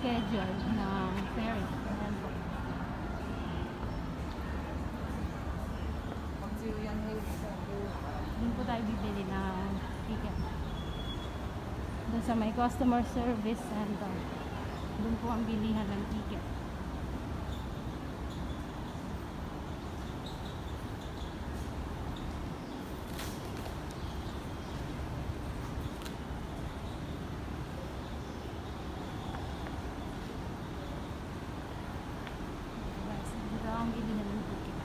schedule ng ferry. Ayan po. Doon po tayo bibili ng ticket. Doon sa may customer service center. Doon po ang bilihan ng ticket. Dito ang bilihan ng ticket.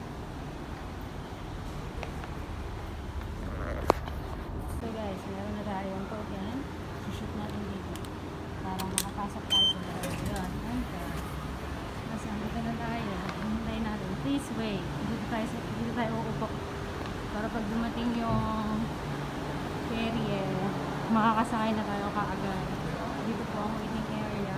So guys, meron na tayong token. Shoot natin dito para makapasok tayo sa loob. Yun, enter. Kasi dito na tayo. Hintay natin. Please wait. Dito tayo uupo para pag dumating yung ferry makakasakay na tayo kaagad. Dito po ang waiting area.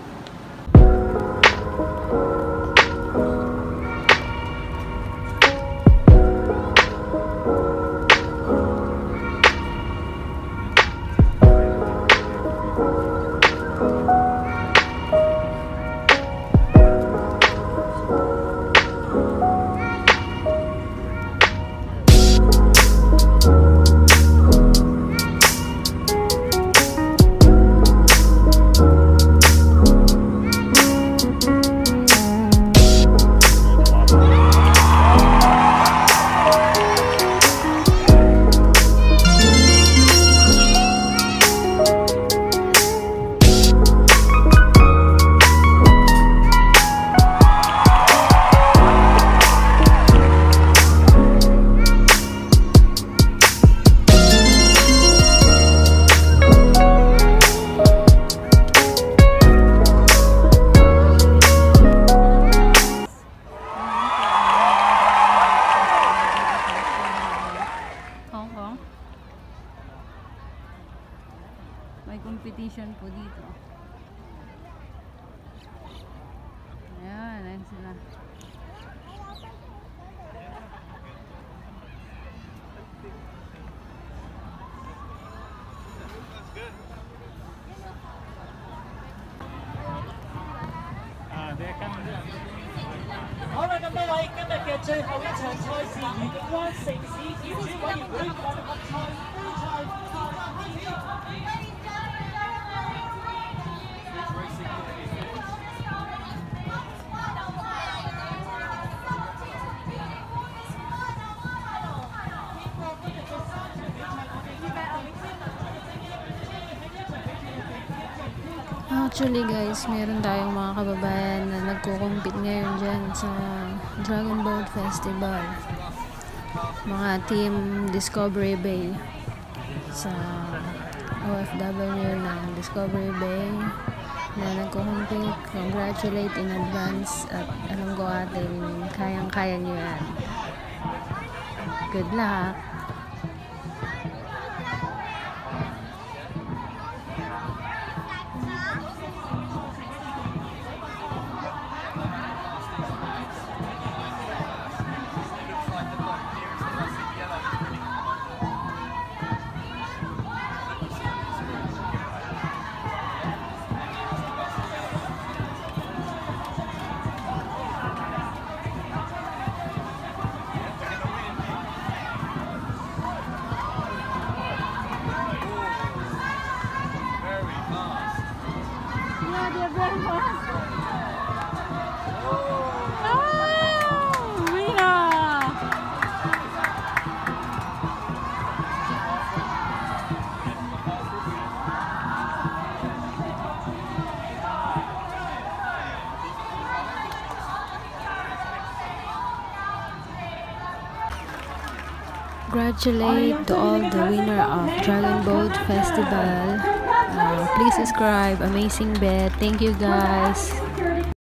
May competition po dito. Ayan, ayan sila. Actually guys, meron tayong mga kababayan na nagko-compete ngayon dyan sa Dragon Boat Festival. Mga team Discovery Bay sa OFW ng Discovery Bay na nagko-compete. Congratulate in advance at alam ko atin, kayang-kaya nyo yan. Good luck! They're very fast. Oh, Rina! Congratulate to all the winner of Dragon Boat Festival. Please subscribe. Amazing bet. Thank you guys.